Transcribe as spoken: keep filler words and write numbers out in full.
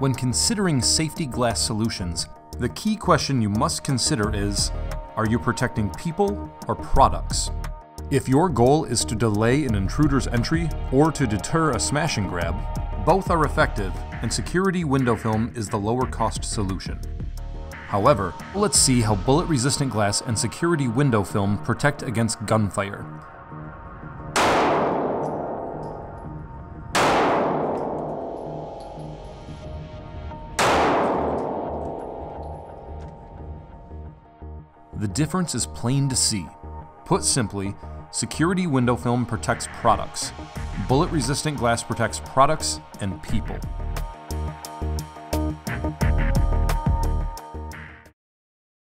When considering safety glass solutions, the key question you must consider is, are you protecting people or products? If your goal is to delay an intruder's entry or to deter a smash and grab, both are effective, and security window film is the lower cost solution. However, let's see how bullet-resistant glass and security window film protect against gunfire. The difference is plain to see. Put simply, security window film protects products. Bullet-resistant glass protects products and people.